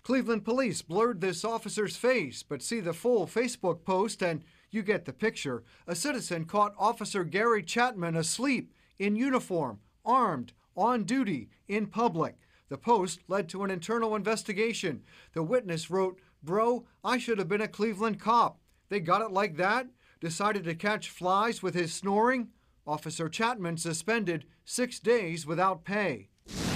Cleveland police blurred this officer's face, but see the full Facebook post and you get the picture. A citizen caught Officer Gary Chatmon asleep, in uniform, armed, on duty, in public. The post led to an internal investigation. The witness wrote, "Bro, I should have been a Cleveland cop. They got it like that? Decided to catch flies with his snoring?" Officer Chatmon suspended 6 days without pay.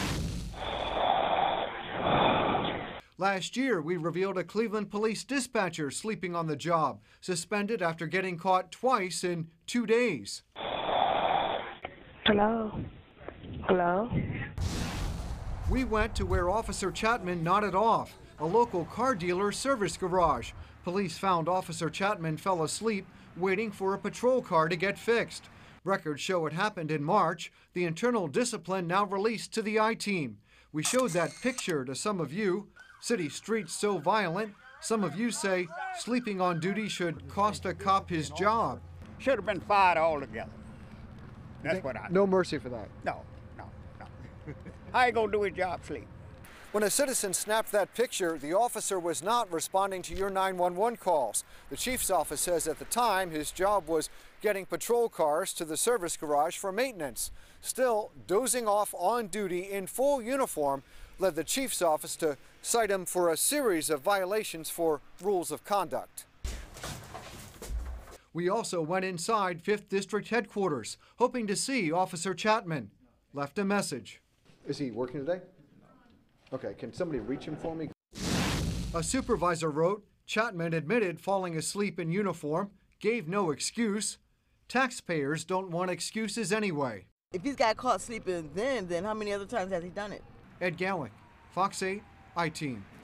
Last year, we revealed a Cleveland police dispatcher sleeping on the job, suspended after getting caught twice in 2 days. Hello? Hello? We went to where Officer Chatmon nodded off, a local car dealer service garage. Police found Officer Chatmon fell asleep waiting for a patrol car to get fixed. Records show it happened in March. The internal discipline now released to the I-Team. We showed that picture to some of you. City streets so violent, some of you say sleeping on duty should cost a cop his job. Should have been fired altogether. That's what I think. No mercy for that. No. How you gonna do his job sleep? When a citizen snapped that picture, the officer was not responding to your 911 calls. The chief's office says at the time his job was getting patrol cars to the service garage for maintenance. Still, dozing off on duty in full uniform led the chief's office to cite him for a series of violations for rules of conduct. We also went inside 5th District headquarters, hoping to see Officer Chatmon. Left a message. Is he working today? Okay, can somebody reach him for me? A supervisor wrote, Chatmon admitted falling asleep in uniform, gave no excuse. Taxpayers don't want excuses anyway. If he's got caught sleeping then how many other times has he done it? Ed Gallick, Fox 8, I-Team.